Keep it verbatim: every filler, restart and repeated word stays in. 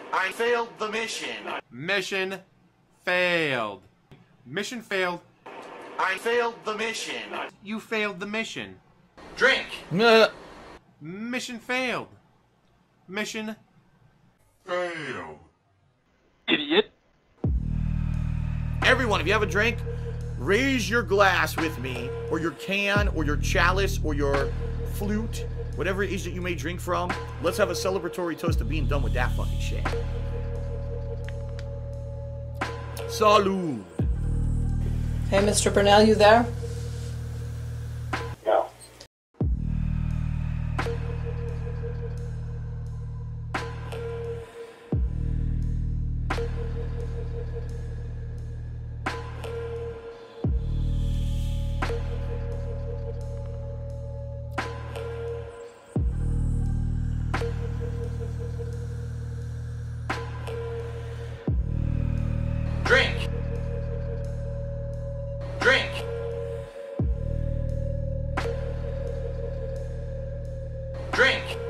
I failed the mission. Mission failed. Mission failed. I failed the mission. You failed the mission. Drink. Mission failed. Mission failed. Idiot. Everyone, if you have a drink, raise your glass with me, or your can, or your chalice, or your flute, whatever it is that you may drink from. Let's have a celebratory toast of being done with that fucking shit. Salud. Hey, Mister Burnell, you there? No. Drink. Drink. Drink.